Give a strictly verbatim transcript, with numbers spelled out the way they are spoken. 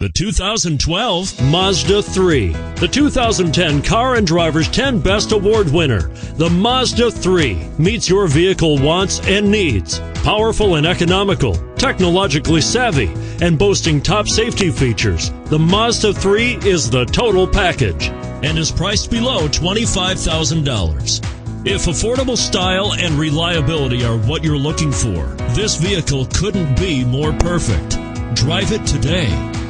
The two thousand twelve Mazda three. The two thousand ten Car and Driver's ten Best Award winner. The Mazda three meets your vehicle wants and needs. Powerful and economical, technologically savvy, and boasting top safety features, the Mazda three is the total package and is priced below twenty-five thousand dollars. If affordable style and reliability are what you're looking for, this vehicle couldn't be more perfect. Drive it today.